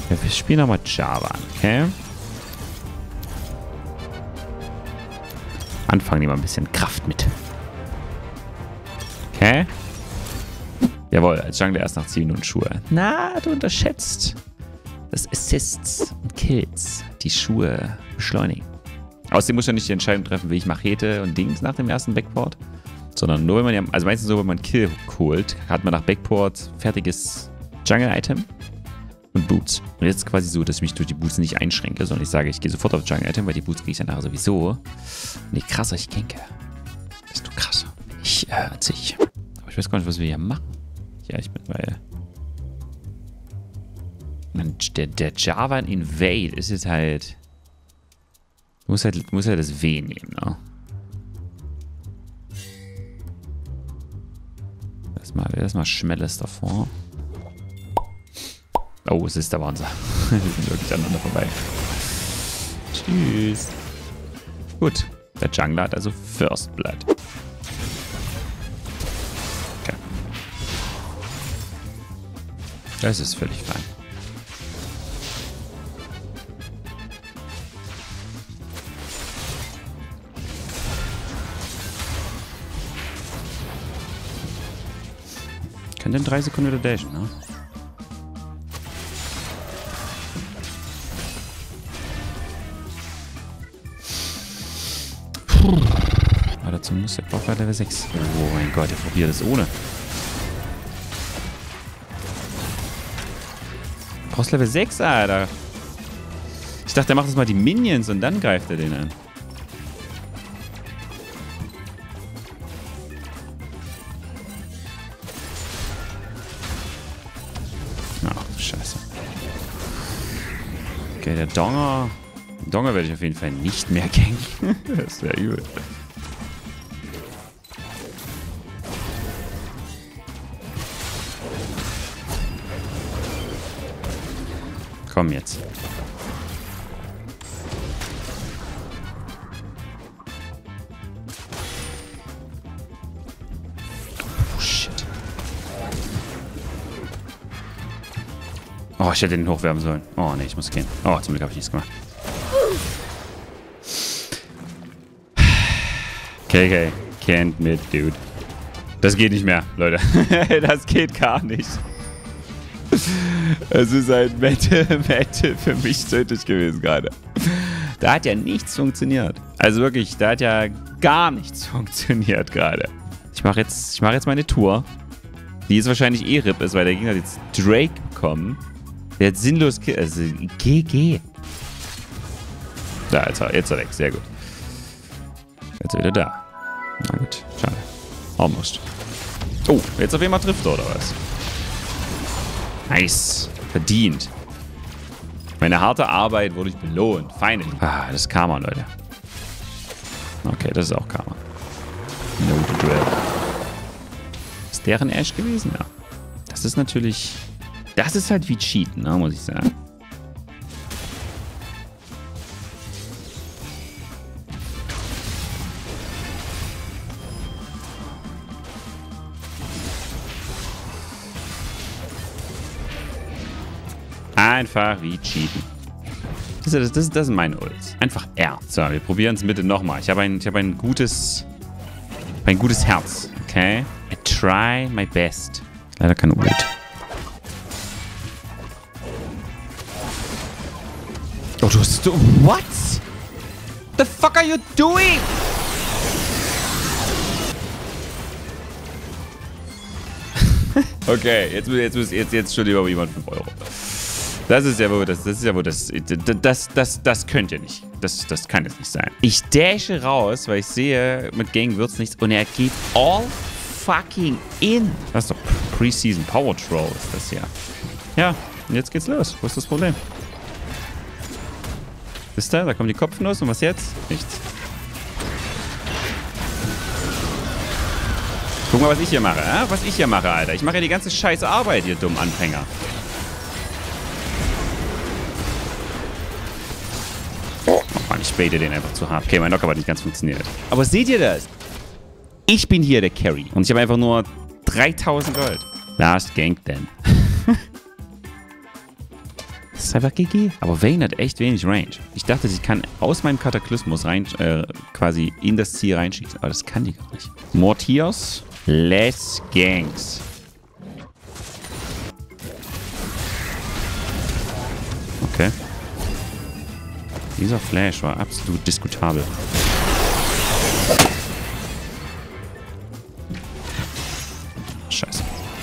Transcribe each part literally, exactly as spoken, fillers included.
Wir spielen nochmal Jarvan, okay? Anfangen nehmen wir ein bisschen Kraft mit. Okay? Jawohl, als Jungler erst nach zehn Minuten Schuhe. Na, du unterschätzt das Assists und Kills, die Schuhe beschleunigen. Außerdem muss man nicht die Entscheidung treffen, will ich Machete und Dings nach dem ersten Backport, sondern nur wenn man ja, also meistens so, wenn man Kill holt, hat man nach Backport fertiges Jungle-Item und Boots. Und jetzt ist quasi so, dass ich mich durch die Boots nicht einschränke, sondern ich sage, ich gehe sofort auf Jungle-Item, weil die Boots kriege ich dann nachher sowieso. Und je krasser ich ganke, desto krasser bin ich äh, als ich. Aber ich weiß gar nicht, was wir hier machen. Ja, ich bin, weil man, der, der Jarvan Invade ist jetzt halt, muss halt, muss halt das W nehmen, ne? Erstmal, erstmal Schmelles davor. Oh, es ist der Wahnsinn. Wir sind wirklich aneinander vorbei. Tschüss. Gut, der Jungler hat also First Blood. Okay. Das ist völlig fein. Könnte in drei Sekunden wieder dashen, ne? Puh. Aber dazu muss der braucht Level sechs. Oh mein Gott, ich probiere das ohne. Du brauchst Level sechs, Alter. Ich dachte, er macht jetzt mal die Minions und dann greift er den an. Scheiße. Okay, der Donger. Donger werde ich auf jeden Fall nicht mehr ganken. Das wäre übel. Komm jetzt. Oh, ich hätte den hochwerfen sollen. Oh, nee, ich muss gehen. Oh, zum Glück habe ich nichts gemacht. K K. Can't mit, dude. Das geht nicht mehr, Leute. Das geht gar nicht. Es ist ein Mette, Mette für mich tödlich gewesen gerade. Da hat ja nichts funktioniert. Also wirklich, da hat ja gar nichts funktioniert gerade. Ich mache jetzt, ich mache jetzt meine Tour. Die ist wahrscheinlich eh R I P ist, weil der Gegner hat jetzt Drake bekommen. Der hat sinnlos... Also, G G. Da, jetzt, jetzt ist er weg. Sehr gut. Jetzt ist er wieder da. Na gut, schade. Almost. Oh, jetzt auf einmal trifft er, oder was? Nice. Verdient. Meine harte Arbeit wurde ich belohnt. Finally. Ah, das ist Karma, Leute. Okay, das ist auch Karma. No drill. Ist deren Ash gewesen? Ja. Das ist natürlich... Das ist halt wie Cheaten, ne, muss ich sagen. Einfach wie Cheaten. Das ist, das, das sind meine Ults. Einfach R. So, wir probieren es bitte nochmal. Ich habe ein, ich habe ein gutes... Ein gutes Herz. Okay? I try my best. Leider kein Ult. Oh, du hast... What? The fuck are you doing? Okay, jetzt, jetzt, jetzt, jetzt schon lieber jemand fünf Euro. Das ist ja wohl das, das ist ja wohl das, das, das, das, das könnte ja nicht. Das, das kann jetzt nicht sein. Ich dashe raus, weil ich sehe, mit Gang wird's nichts. Und er geht all fucking in. Das ist doch Preseason Power Troll, ist das ja. Ja, und jetzt geht's los. Wo ist das Problem? Wisst ihr, da kommen die Kopfnuss und was jetzt? Nichts. Guck mal, was ich hier mache, äh? Was ich hier mache, Alter. Ich mache ja die ganze scheiße Arbeit, ihr dummen Anfänger. Oh Mann, ich baite den einfach zu hart. Okay, mein Knock hat nicht ganz funktioniert. Aber seht ihr das? Ich bin hier der Carry. Und ich habe einfach nur dreitausend Gold. Last Gank denn. Das ist einfach G G. Aber Vayne hat echt wenig Range. Ich dachte, sie kann aus meinem Kataklysmus rein, äh, quasi in das Ziel reinschießen. Aber das kann die gar nicht. Mortiers, less Gangs. Okay. Dieser Flash war absolut diskutabel. Scheiße.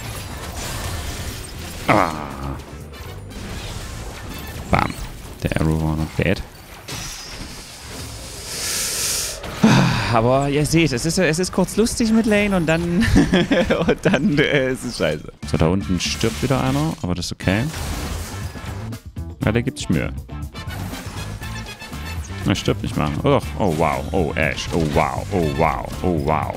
Ah. Bam. Der Arrow war noch bad. Aber ihr seht, es ist, es ist kurz lustig mit Lane und dann und dann äh, ist es scheiße. So, da unten stirbt wieder einer, aber das ist okay. Ja, der gibt sich Mühe. Er stirbt nicht mal. Oh doch. Oh wow. Oh Ash. Oh wow. Oh wow. Oh wow.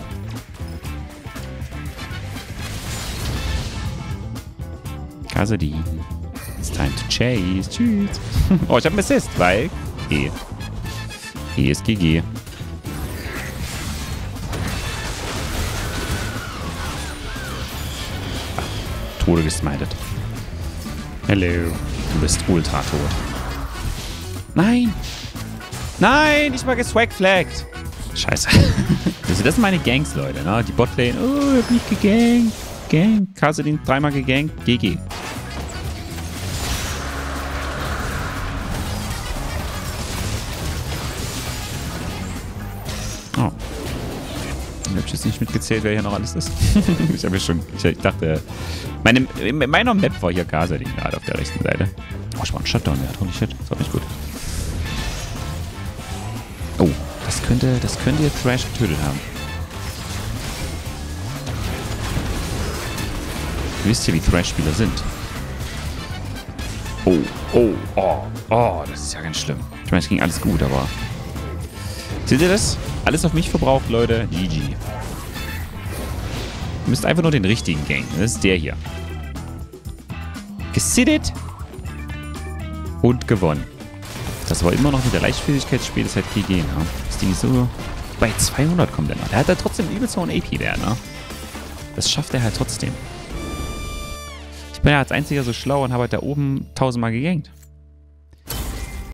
Kassadin. It's time to chase. Tschüss. Oh, ich habe einen Assist, weil E. E ist G G. Ah, Tode gesmited. Hello. Du bist ultra tot. Nein! Nein! Ich war geswagflagged! Scheiße. Also das sind meine Gangs, Leute, ne? Die Botlane. Oh, ich hab mich gegankt. Gang. Kassadin dreimal gegankt. G G. Oh. Ich hab jetzt nicht mitgezählt, wer hier noch alles ist. Ich habe ja schon... Ich, ich dachte... Meine, in meiner Map war hier Kassadin gerade auf der rechten Seite. Oh, ich war ein Shutdown, der hat holy shit. Das war nicht gut. Oh, das könnte, das könnte jetzt Thrash getötet haben. Ihr wisst ja, wie Thrash-Spieler sind. Oh, oh, oh, oh, das ist ja ganz schlimm. Ich meine, es ging alles gut, aber... Seht ihr das? Alles auf mich verbraucht, Leute. G G. Ihr müsst einfach nur den richtigen Gang. Das ist der hier. Gesittet und gewonnen. Das war immer noch mit der Leichtfertigkeitsspiel, das ist halt G G, ne? Das Ding ist so... Bei zweihundert kommt er noch. Der hat halt trotzdem übelst hohen A P-Wert, ne? Das schafft er halt trotzdem. Ich bin ja als einziger so schlau und habe halt da oben tausendmal gegankt.